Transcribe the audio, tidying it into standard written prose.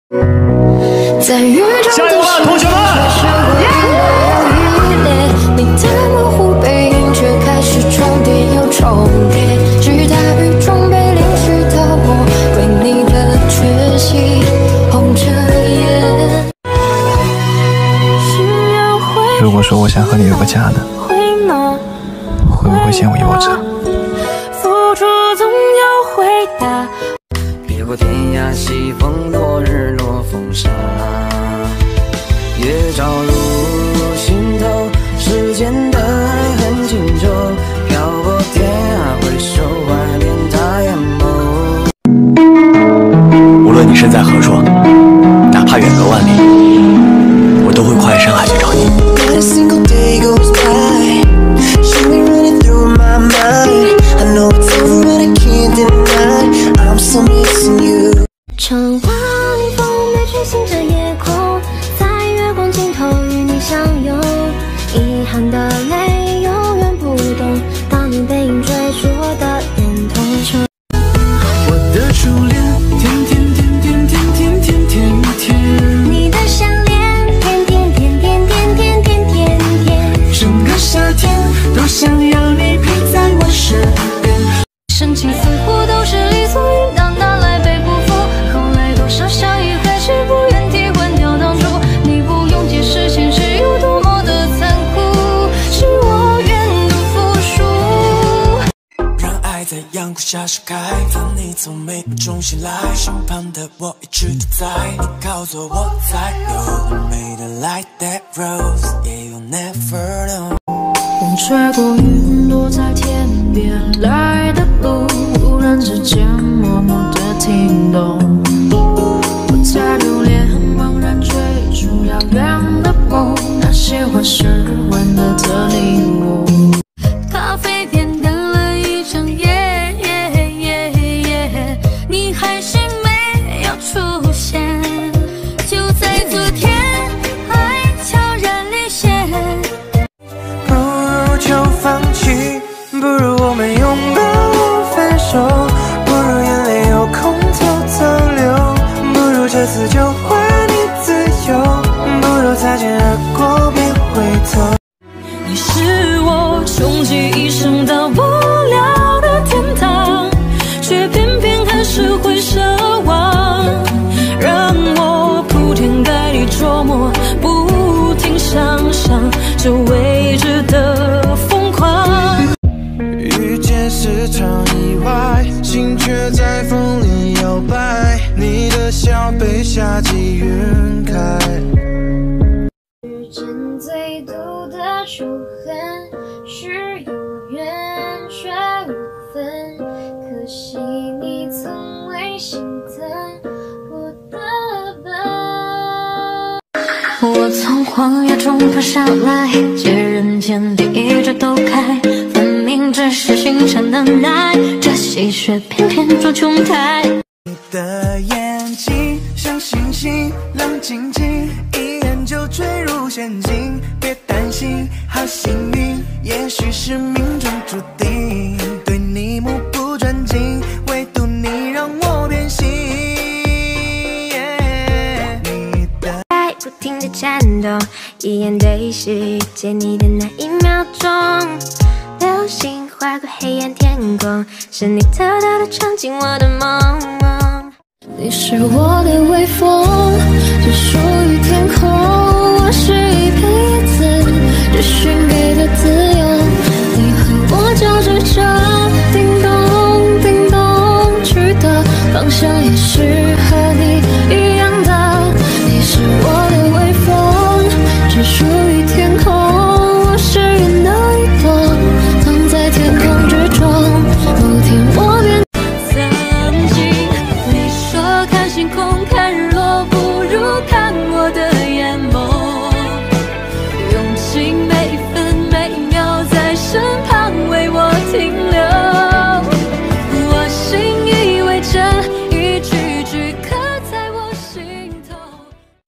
加油吧，同学们！你的模糊背影却开始重叠又重叠，直到雨中被淋湿的我，为你的缺席红着眼。 如果说我想和你有个家呢，会不会先我一我者？ 付出总有回答。 越过天涯西风，落日落风沙，月照入心头，时间的爱很清楚，飘过天涯，回首怀念他眼眸。 无论你身在何处，哪怕远隔万里，我都会跨越山海去找你。 乘晚风掠去星着夜空，在月光尽头与你相拥，遗憾的泪永远不懂，当你背影追逐我的眼瞳。 我的初恋，甜甜甜甜甜甜甜甜甜， 你的项链，甜甜甜甜甜甜甜甜甜， 整个夏天都想要你陪在我身边。 深情似乎都是理所应当，哪来被不服？后来多少相遇还是不愿替换掉当初，你不用解释现实有多么的残酷，是我愿赌服输。 让爱在阳光下盛开，当你从美梦中醒来，身旁的我一直都在，你靠左我在右，美的 like that rose， yeah you never know。 风吹过云落在天边，来的路忽然之间默默的听懂，我在流连茫然追逐遥远的梦，那些话是温热的礼物。咖啡店等了一整夜，你还是没有出现，就在昨天爱悄然离线。 就放弃，不如我们拥抱分手，不如眼泪有空偷偷流，不如这次就还你自由，不如擦肩而过别回头。 你是我穷极一生到不了的天堂，却偏偏还是会奢望，让我铺天盖地琢磨，不停想象这未知的疯狂。 遇见是场意外，心却在风里摇摆，你的笑被夏季晕开。 遇见最毒的仇恨，是有缘却无分，可惜你从未心疼我的笨。我从荒野中爬上来，借人间第一枝都开，分明只是星辰的耐，这戏却偏偏捉琼台。 你的眼睛像星星，冷静静，一眼就坠入陷阱。别担心，好幸运，也许是命中注定。对你目不转睛，唯独你让我变心。你的爱不停地颤抖，一眼对视，遇见你的那一秒钟，流星划过黑暗天空，是你偷偷地闯进我的梦。你是我的微风，